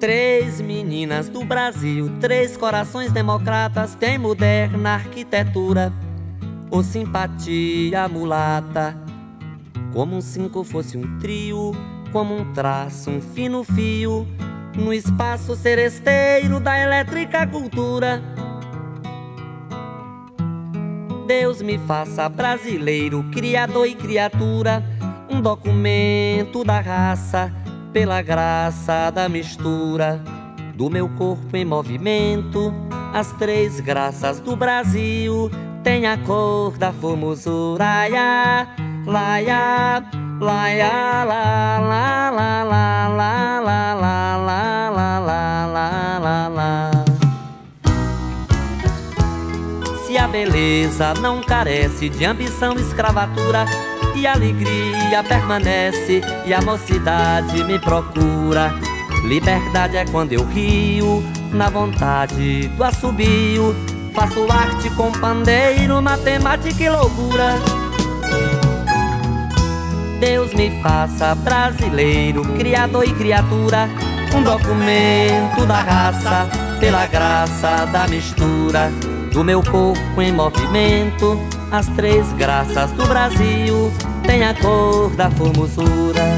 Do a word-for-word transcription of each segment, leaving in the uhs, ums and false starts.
Três meninas do Brasil, três corações democratas, têm moderna arquitetura, ou simpatia mulata. Como um cinco fosse um trio, como um traço, um fino fio, no espaço seresteiro da elétrica cultura. Deus me faça brasileiro, criador e criatura, um documento da raça, pela graça da mistura do meu corpo em movimento. As três graças do Brasil têm a cor da formosura. Laia, laia, laia, la, la, la, la, la, la, la, la, la, la, la, la. Se a beleza não carece de ambição e escravatura, e a alegria permanece e a mocidade me procura. Liberdade é quando eu rio, na vontade do assobio, faço arte com pandeiro, matemática e loucura. Deus me faça brasileiro, criador e criatura, um documento da raça, pela graça da mistura do meu corpo em movimento. As três graças do Brasil têm a cor da formosura.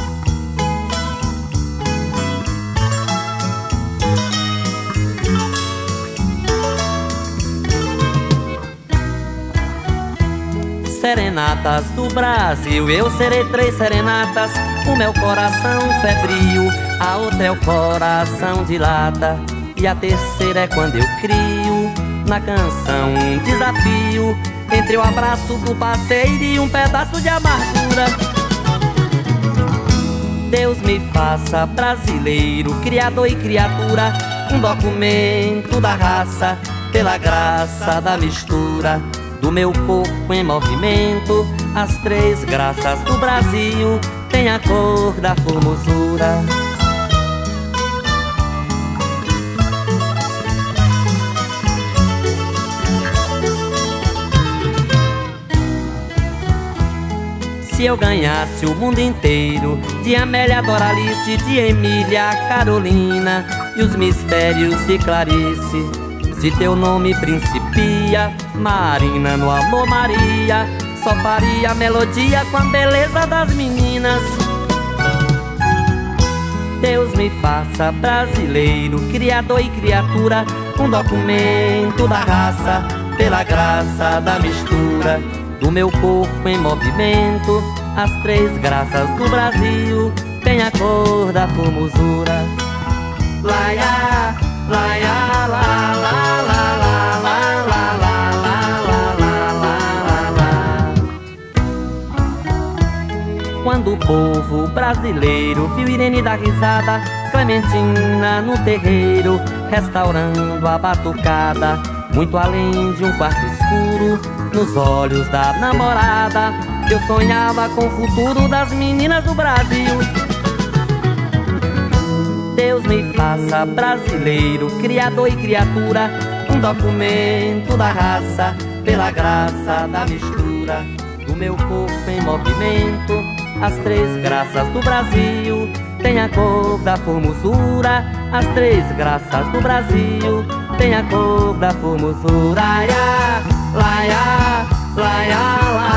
Serenatas do Brasil, eu serei três serenatas. O meu coração febril, a outra é o coração de lata, e a terceira é quando eu crio na canção um desafio entre o abraço do parceiro e um pedaço de amargura. Deus me faça brasileiro, criador e criatura, um documento da raça, pela graça da mistura do meu corpo em movimento. As três graças do Brasil têm a cor da formosura. Se eu ganhasse o mundo inteiro, de Amélia, Doralice, de Emília, Carolina e os mistérios de Clarice, se teu nome principia, Marina, no amor Maria, só faria melodia com a beleza das meninas. Deus me faça brasileiro, criador e criatura, um documento da raça, pela graça da mistura do meu corpo em movimento. As três graças do Brasil têm a cor da formosura. Laia, laia, la, la, la, la, la, la, la, la, la, la, la. Quando o povo brasileiro viu Irene dar risada, Clementina no terreiro, restaurando a batucada, muito além de um quarto escuro, nos olhos da namorada, eu sonhava com o futuro das meninas do Brasil. Deus me faça brasileiro, criador e criatura, um documento da raça, pela graça da mistura do meu corpo em movimento. As três graças do Brasil têm a cor da formosura. As três graças do Brasil têm a cor da formosura. Laia, laia, laia,